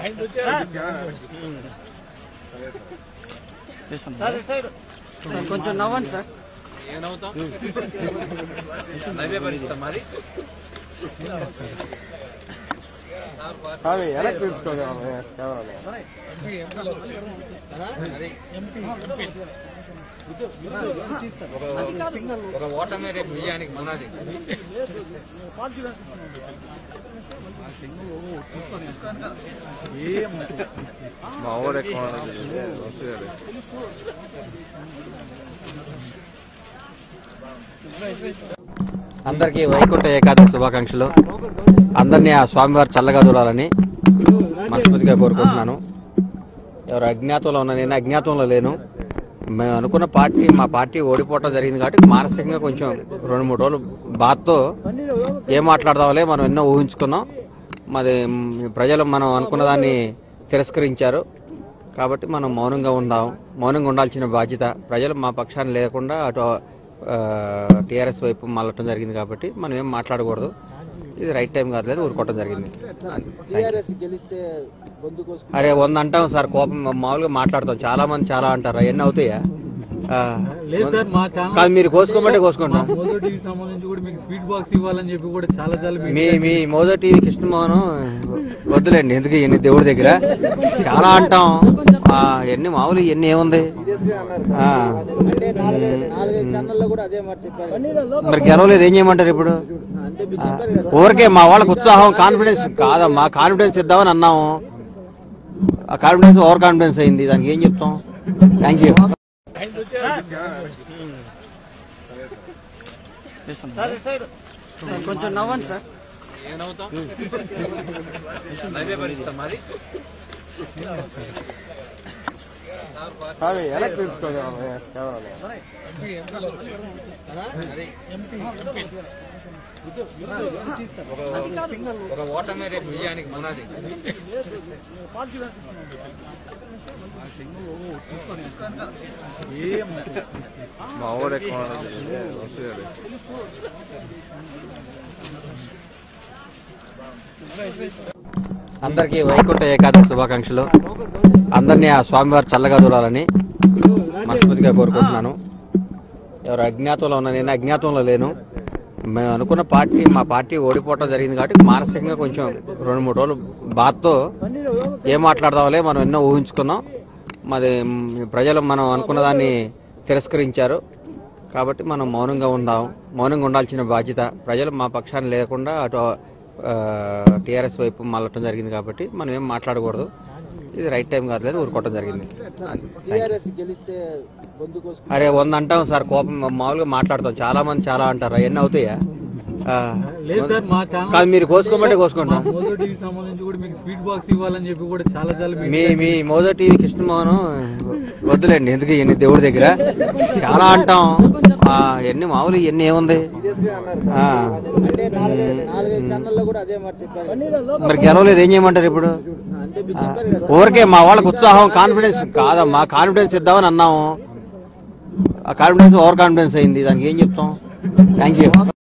కొంచెం నవ్వండి సార్. ఏమవుతాం నవ్వే పరిస్థితి మరి ఎలా తెలుసుకోగలం ఒక ఓటమే రేపు విజయానికి పునాది. మా ఊరు ఎక్కువ అందరికీ వైకుంఠ ఏకాదశి శుభాకాంక్షలు. అందరినీ ఆ స్వామివారు చల్లగా చూడాలని మనస్ఫూర్తిగా కోరుకుంటున్నాను. ఎవరు అజ్ఞాతంలో ఉన్నా, నేను అజ్ఞాతంలో లేను. మేము అనుకున్న మా పార్టీ ఓడిపోవటం జరిగింది కాబట్టి మానసికంగా కొంచెం 2-3 రోజులు బాధతో ఏం మాట్లాడదాంలే, మనం ఎన్నో ఊహించుకున్నాం. మరి ప్రజలు మనం అనుకున్న దాన్ని తిరస్కరించారు కాబట్టి మనం మౌనంగా ఉండాల్సిన బాధ్యత. ప్రజలు మా పక్షాన్ని లేకుండా అటు టీఆర్ఎస్ వైపు మళ్ళటం జరిగింది కాబట్టి మనం ఏం మాట్లాడకూడదు. ఇది రైట్ టైం కాదు, ఊరుకోవటం జరిగింది. అరే 100 అంటాం సార్, కోపం మామూలుగా మాట్లాడతాం. చాలా మంది చాలా అంటారు, అవన్నీ అవుతాయా? కాదు, మీరు కోసుకోమంటే కోసుకుంటాం. మీ మోదో టీవీ కృష్ణమోహన్ వద్దులేండి, ఎందుకు ఇవన్నీ దేవుడి దగ్గర చాలా అంటాం. ఎన్ని మామూలు ఇవన్నీ ఏముంది? మరి గెలవలేదు, ఏం చేయమంటారు ఇప్పుడు? ఊరికే మా వాళ్ళకి ఉత్సాహం, కాన్ఫిడెన్స్ కాదమ్మా, కాన్ఫిడెన్స్ ఇద్దామని అన్నాము. ఆ కాన్ఫిడెన్స్ ఓవర్ కాన్ఫిడెన్స్ అయింది, దానికి ఏం చెప్తాం? Thank you. కొంచెం నవ్వండి సార్. ఏమవుతాం నవ్వే పరిస్థితి మరి ఎలా తెలుసుకోగలం ఒక ఓటమే రేపు విజయానికి పునాది. మా ఊరు ఎక్కువ అందరికీ వైకుంఠ ఏకాదశి శుభాకాంక్షలు. అందరినీ ఆ స్వామివారు చల్లగా చూడాలని మనస్ఫూర్తిగా కోరుకుంటున్నాను. ఎవరు అజ్ఞాతంలో ఉన్నా, నేను అజ్ఞాతంలో లేను. మేము అనుకున్న మా పార్టీ ఓడిపోవటం జరిగింది కాబట్టి మానసికంగా కొంచెం 2-3 రోజులు బాధతో ఏం మాట్లాడదాంలే, మనం ఎన్నో ఊహించుకున్నాం. మరి ప్రజలు మనం అనుకున్న దాన్ని తిరస్కరించారు కాబట్టి మనం మౌనంగా ఉండాల్సిన బాధ్యత. ప్రజలు మా పక్షాన్ని లేకుండా అటు టీఆర్ఎస్ వైపు మళ్ళటం జరిగింది కాబట్టి మనం ఏం మాట్లాడకూడదు. ఇది రైట్ టైం కాదు, ఊరుకోవటం జరిగింది. అరే 100 అంటాం సార్, కోపం మామూలుగా మాట్లాడతాం. చాలా మంది చాలా అంటారు, అవన్నీ అవుతాయా? కాదు, మీరు కోసుకోమంటే కోసుకుంటాం. మీ మోదో టీవీ కృష్ణమోహన్ వద్దులేండి, ఎందుకు ఇవన్నీ దేవుడి దగ్గర చాలా అంటాం. ఎన్ని మామూలు ఇవన్నీ ఏముంది? మరి గెలవలేదు, ఏం చేయమంటారు ఇప్పుడు? ఊరికే మా వాళ్ళకి ఉత్సాహం, కాన్ఫిడెన్స్ కాదమ్మా, కాన్ఫిడెన్స్ ఇద్దామని అన్నాము. ఆ కాన్ఫిడెన్స్ ఓవర్ కాన్ఫిడెన్స్ అయింది, దానికి ఏం చెప్తాం? Thank you.